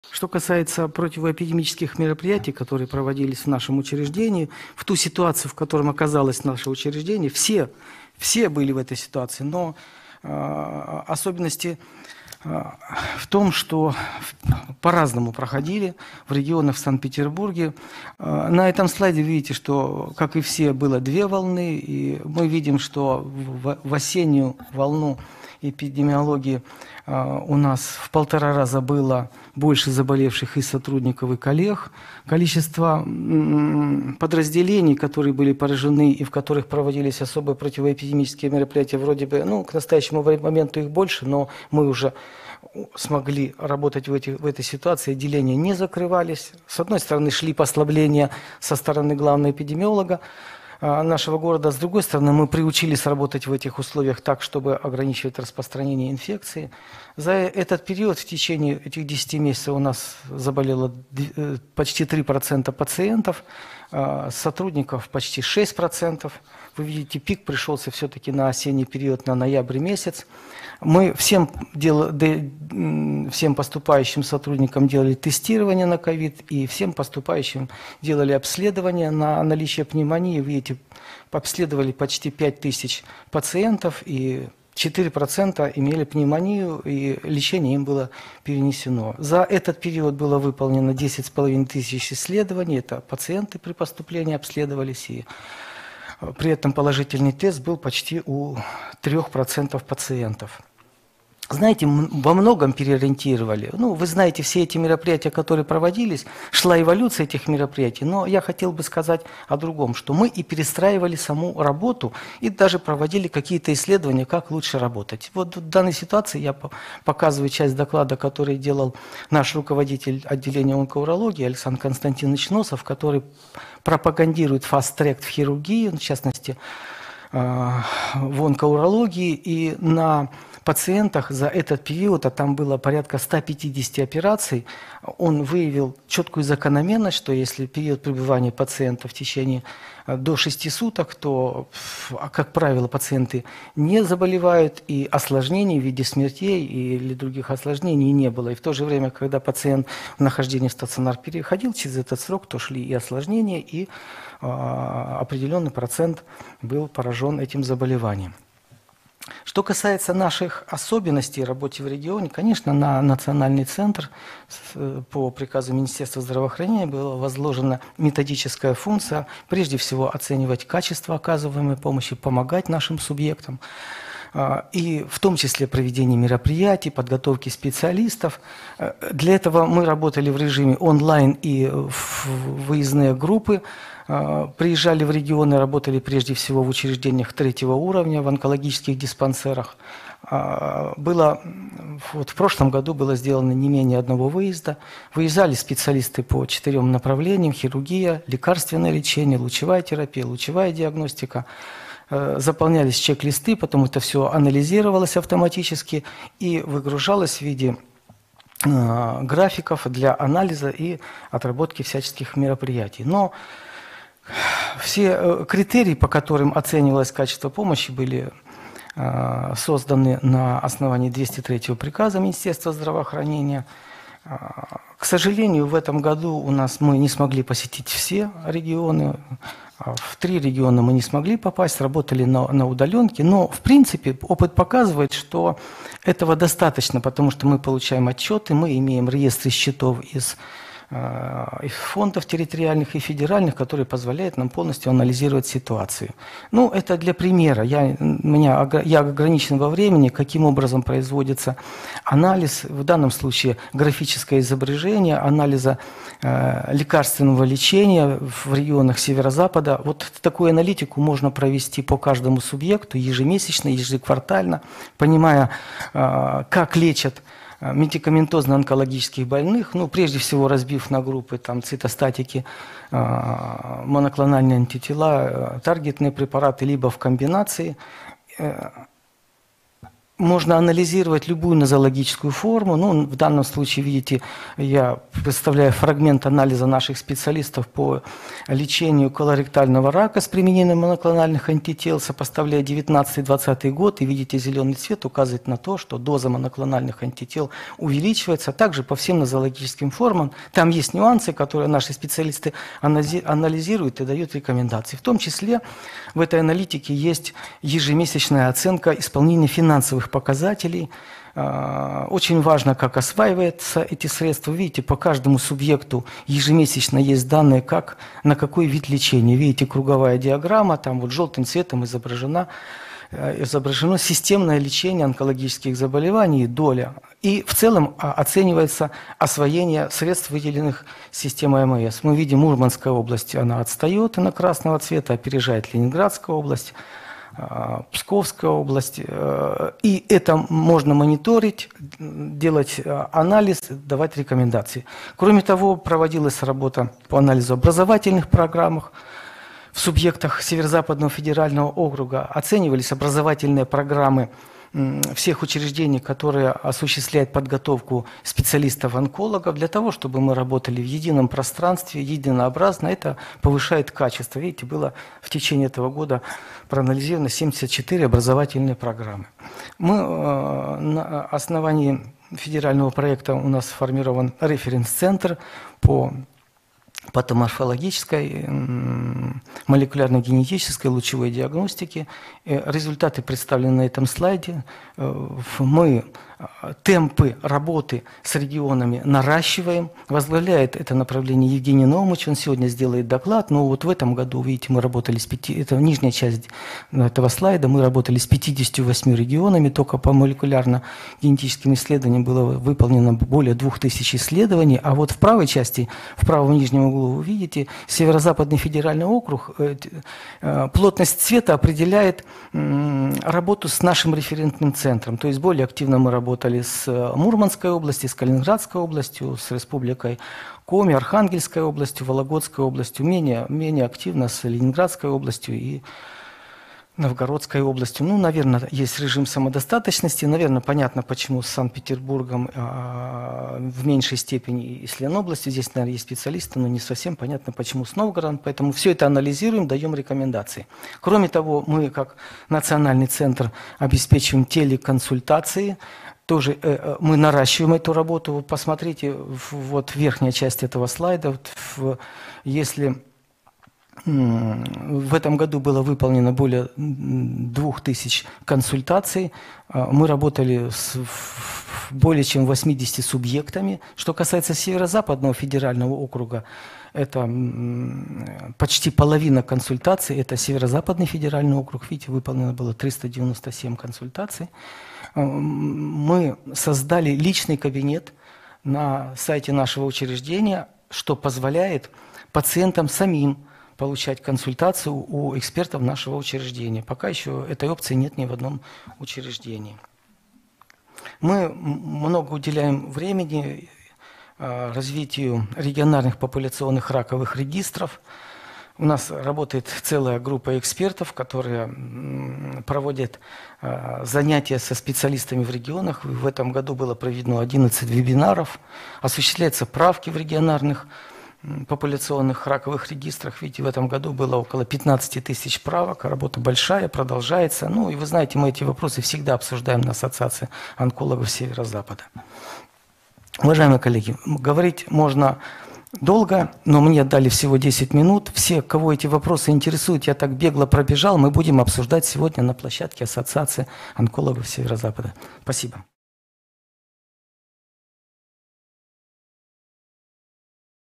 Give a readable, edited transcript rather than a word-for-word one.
Что касается противоэпидемических мероприятий, которые проводились в нашем учреждении, в ту ситуацию, в которой оказалось наше учреждение, все были в этой ситуации, но особенности в том, что по-разному проходили в регионах в Санкт-Петербурге. На этом слайде видите, что, как и все, было две волны, и мы видим, что в осеннюю волну эпидемиологии у нас в 1,5 раза было больше заболевших и сотрудников, и коллег. Количество подразделений, которые были поражены и в которых проводились особые противоэпидемические мероприятия, вроде бы, к настоящему моменту их больше, но мы уже смогли работать в этой ситуации, отделения не закрывались. С одной стороны, шли послабления со стороны главного эпидемиолога нашего города. С другой стороны, мы приучились работать в этих условиях так, чтобы ограничивать распространение инфекции. За этот период, в течение этих 10 месяцев, у нас заболело почти 3% пациентов, сотрудников почти 6%. Вы видите, пик пришелся все-таки на осенний период, на ноябрь месяц. Мы всем поступающим сотрудникам делали тестирование на ковид, и всем поступающим делали обследование на наличие пневмонии. Видите, обследовали почти 5000 пациентов, и 4% имели пневмонию, и лечение им было перенесено. За этот период было выполнено 10,5 тысяч исследований. Это пациенты при поступлении обследовались, и при этом положительный тест был почти у 3% пациентов. Знаете, во многом переориентировали. Вы знаете, все эти мероприятия, которые проводились, шла эволюция этих мероприятий, но я хотел бы сказать о другом, что мы и перестраивали саму работу, и даже проводили какие-то исследования, как лучше работать. Вот в данной ситуации я показываю часть доклада, который делал наш руководитель отделения онкоурологии Александр Константинович Носов, который пропагандирует фаст-трек в хирургии, в частности, в онкоурологии, и на пациентах за этот период, а там было порядка 150 операций, он выявил четкую закономерность, что если период пребывания пациента в течение до 6 суток, то, как правило, пациенты не заболевают, и осложнений в виде смертей или других осложнений не было. И в то же время, когда пациент в нахождении в стационар переходил через этот срок, то шли и осложнения, и определенный процент был поражен этим заболеванием. Что касается наших особенностей работы в регионе, конечно, на Национальный центр по приказу Министерства здравоохранения была возложена методическая функция, прежде всего оценивать качество оказываемой помощи, помогать нашим субъектам, и в том числе проведение мероприятий, подготовки специалистов. Для этого мы работали в режиме онлайн и в выездные группы, приезжали в регионы, работали прежде всего в учреждениях 3-го уровня, в онкологических диспансерах. В прошлом году было сделано не менее 1 выезда. Выезжали специалисты по 4 направлениям: хирургия, лекарственное лечение, лучевая терапия, лучевая диагностика. Заполнялись чек-листы, потом это все анализировалось автоматически и выгружалось в виде графиков для анализа и отработки всяческих мероприятий. Но все критерии, по которым оценивалось качество помощи, были созданы на основании 203-го приказа Министерства здравоохранения. К сожалению, в этом году мы не смогли посетить все регионы. В 3 региона мы не смогли попасть, работали на удаленке. Но, в принципе, опыт показывает, что этого достаточно, потому что мы получаем отчеты, мы имеем реестры счетов из фондов территориальных и федеральных, которые позволяют нам полностью анализировать ситуацию. Это для примера. Я ограничен во времени, каким образом производится анализ, в данном случае графическое изображение анализа лекарственного лечения в регионах Северо-Запада. Вот такую аналитику можно провести по каждому субъекту ежемесячно, ежеквартально, понимая, как лечат медикаментозно-онкологических больных, прежде всего разбив на группы цитостатики, моноклональные антитела, таргетные препараты, либо в комбинации. можно анализировать любую нозологическую форму. Ну, в данном случае, видите, я представляю фрагмент анализа наших специалистов по лечению колоректального рака с применением моноклональных антител, сопоставляя 19-20 год. И видите, зеленый цвет указывает на то, что доза моноклональных антител увеличивается. Также по всем нозологическим формам. Там есть нюансы, которые наши специалисты анализируют и дают рекомендации. В том числе в этой аналитике есть ежемесячная оценка исполнения финансовых показателей. Очень важно, как осваиваются эти средства. Видите, по каждому субъекту ежемесячно есть данные, как, на какой вид лечения. Видите, круговая диаграмма, там вот желтым цветом изображено системное лечение онкологических заболеваний, доля. И в целом оценивается освоение средств, выделенных системой АМС. Мы видим, Мурманская область, она отстает, она красного цвета, опережает Ленинградская область, Псковская область. И это можно мониторить, делать анализ, давать рекомендации. Кроме того, проводилась работа по анализу образовательных программ. В субъектах Северо-Западного федерального округа оценивались образовательные программы всех учреждений, которые осуществляют подготовку специалистов-онкологов, для того, чтобы мы работали в едином пространстве, единообразно. Это повышает качество. Видите, было в течение этого года проанализировано 74 образовательные программы. Мы на основании федерального проекта у нас сформирован референс-центр по патоморфологической, молекулярно-генетической, лучевой диагностики. Результаты представлены на этом слайде. Мы темпы работы с регионами наращиваем. Возглавляет это направление Евгений Наумович. Он сегодня сделает доклад. Но вот в этом году, видите, мы работали с это нижняя часть этого слайда. Мы работали с 58 регионами. Только по молекулярно-генетическим исследованиям было выполнено более 2000 исследований. А вот в правой части, в правом нижнем углу, вы видите, Северо-Западный федеральный округ, плотность цвета определяет работу с нашим референтным центром. То есть более активно мы работали с Мурманской областью, с Калининградской областью, с Республикой Коми, Архангельской областью, Вологодской областью, менее активно с Ленинградской областью и Новгородской областью. Ну, наверное, есть режим самодостаточности. Наверное, понятно, почему с Санкт-Петербургом в меньшей степени и с Ленобластью. Здесь, наверное, есть специалисты, но не совсем понятно, почему с Новгородом. Поэтому все это анализируем, даем рекомендации. Кроме того, мы, как Национальный центр, обеспечиваем телеконсультации. Тоже мы наращиваем эту работу. Вот посмотрите, вот верхняя часть этого слайда. Вот если в этом году было выполнено более 2000 консультаций. Мы работали с более чем 80 субъектами. Что касается Северо-Западного федерального округа, это почти половина консультаций. Это Северо-Западный федеральный округ. Видите, выполнено было 397 консультаций. Мы создали личный кабинет на сайте нашего учреждения, что позволяет пациентам самим получать консультацию у экспертов нашего учреждения. Пока еще этой опции нет ни в одном учреждении. Мы много уделяем времени развитию региональных популяционных раковых регистров. У нас работает целая группа экспертов, которые проводят занятия со специалистами в регионах. В этом году было проведено 11 вебинаров. Осуществляются правки в региональных популяционных раковых регистрах. Видите, в этом году было около 15 тысяч правок. Работа большая, продолжается. Ну и вы знаете, мы эти вопросы всегда обсуждаем на Ассоциации онкологов Северо-Запада. Уважаемые коллеги, говорить можно долго, но мне дали всего 10 минут. Все, кого эти вопросы интересуют, я так бегло пробежал. Мы будем обсуждать сегодня на площадке Ассоциации онкологов Северо-Запада. Спасибо.